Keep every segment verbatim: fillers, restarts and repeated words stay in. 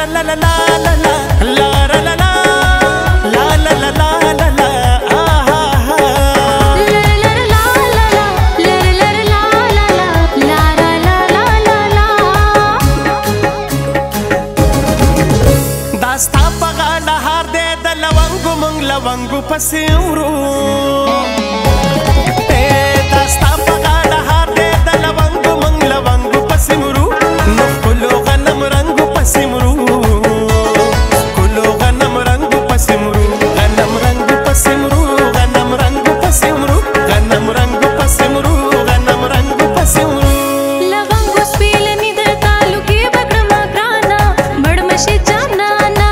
la la la la la la la la la la la la la la la ah ah ah la la la la la la la la la la la la la داستا پغاړه هار دې د لونګو مونږ لونګو پسې ورو داستا پغاړه هار دې د لونګو مونږ لونګو پسې ورو نو خپلو غنم رنګو پسې ورو خپلو غنم رنګو پسې ورو غنم رنګو پسې ورو غنم رنګو پسې ورو غنم رنګو پسې ورو غنم رنګو پسې ورو لونګو سپیلنی د تالو کې بګړم ګرانا مړمشي جانا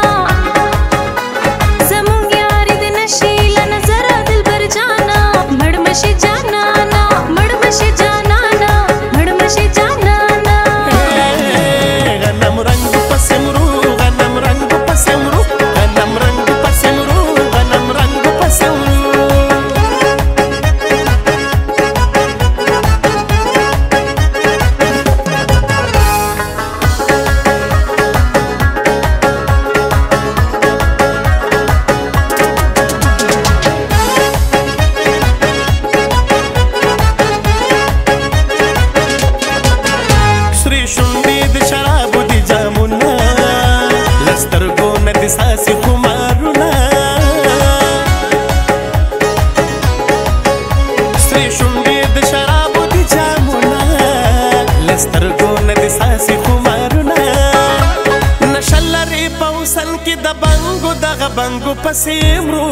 ساسي خمارنا سري شونډې د شرابو دي جامونه لسترګو نه د ساسي خمارنا نشه لري په حسن کې د بنګو دغه بنګو پسې مرو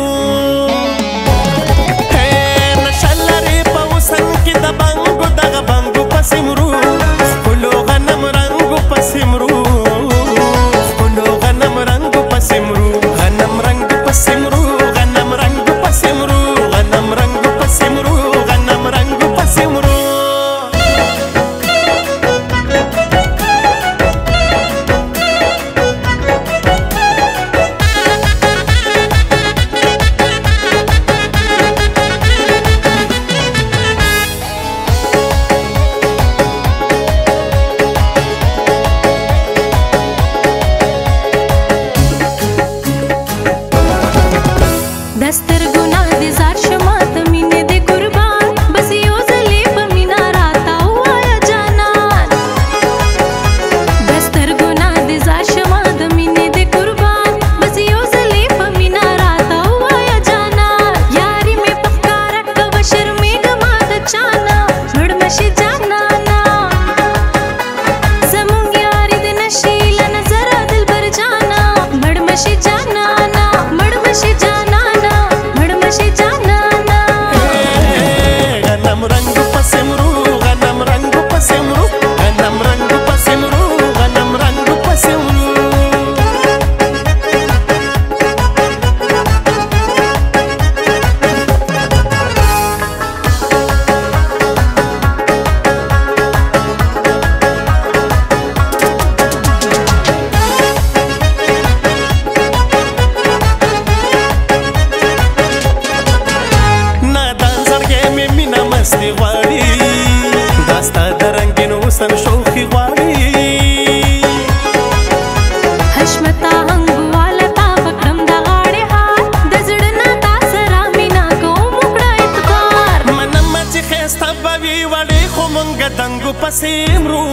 نشه لري په حسن کې د بنګو دغه بنګو پسې مرو خپلو غنم رنګو پسې مرو Pasimru, ganam rang pasimru, ganam rang pasimru, ganam rang pasimru, ganam rang pasimru. دستر ګنا دي زار شما ته مینه دي قربان بس یو زلی په مینا راتا وایا جانان دستر ګنا دي زار شما ته مینه دي قربان بس یو زلی په مینا راتا وایا جانان یاري می پکار کو شرمې ګما د چانا مړمشي جانانا زمون یاري د نشیل نظر دلبر جانا مړمشي جانانا مړمشي جانا ganam rang pasimru ganam rang pasimru ganam rang pasimru ganam rang pasimru مستي غواړي داستا د رنگین حسن شوخي غواړي حشمتا هنګواله تا پکړم د غاړې هار د زړه نه تا سره مینا کوم کړه اعتبار منم چې ښایسته به وي وړې خو مونږ دنګو پسې مرو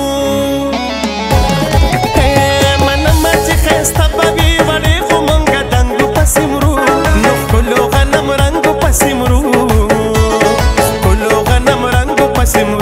منم چې ښایسته به وي وړې خو مونږ دنګو پسې مرو نو ښکلو غنم رنګو پسې مرو Pasimru